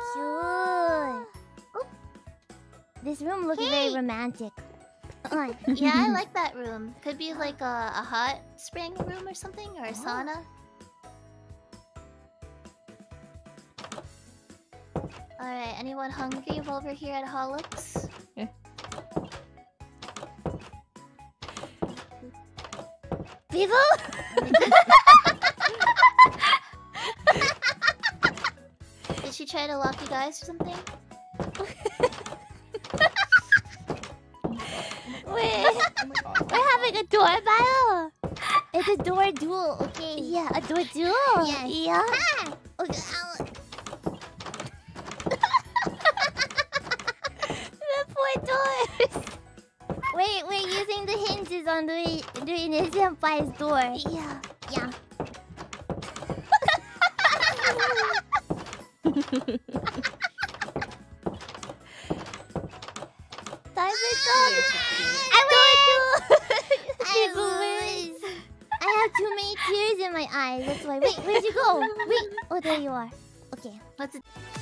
cute. This room looks very romantic. Yeah, I like that room. Could be like a hot spring room or something, or a sauna. Alright, anyone hungry while we're here at Hololive? People? Did she try to lock you guys or something? Wait, we're having a door battle. It's a door duel, okay? Yeah, a door duel. Yeah. Yeah. Okay, the poor doors. Wait, we're using the hinges on the senpai's door. yeah. Yeah. Time is up. I have too many tears in my eyes. That's why. Wait, where'd you go? Wait. Oh, there you are. Okay. What's it?